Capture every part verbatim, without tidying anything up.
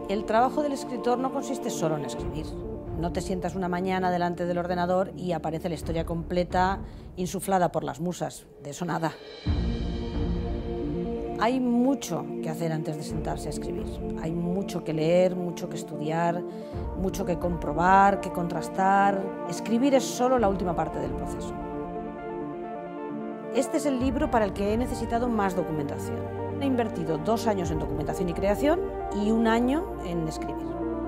El trabajo del escritor no consiste solo en escribir. No te sientas una mañana delante del ordenador y aparece la historia completa insuflada por las musas. De eso nada. Hay mucho que hacer antes de sentarse a escribir. Hay mucho que leer, mucho que estudiar, mucho que comprobar, que contrastar. Escribir es solo la última parte del proceso. Este es el libro para el que he necesitado más documentación. He invertido dos años en documentación y creación y un año en escribir.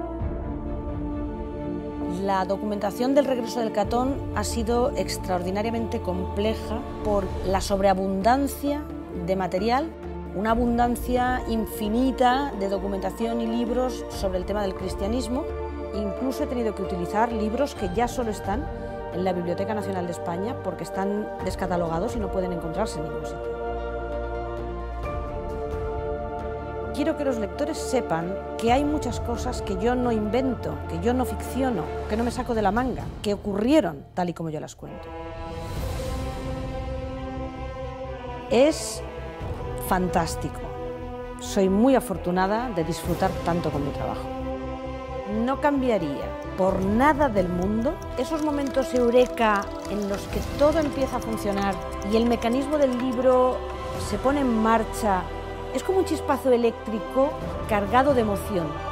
La documentación del regreso del Catón ha sido extraordinariamente compleja por la sobreabundancia de material, una abundancia infinita de documentación y libros sobre el tema del cristianismo. Incluso he tenido que utilizar libros que ya solo están en la Biblioteca Nacional de España porque están descatalogados y no pueden encontrarse en ningún sitio. Quiero que los lectores sepan que hay muchas cosas que yo no invento, que yo no ficciono, que no me saco de la manga, que ocurrieron tal y como yo las cuento. Es fantástico. Soy muy afortunada de disfrutar tanto con mi trabajo. No cambiaría por nada del mundo esos momentos eureka en los que todo empieza a funcionar y el mecanismo del libro se pone en marcha. Es como un chispazo eléctrico cargado de emoción.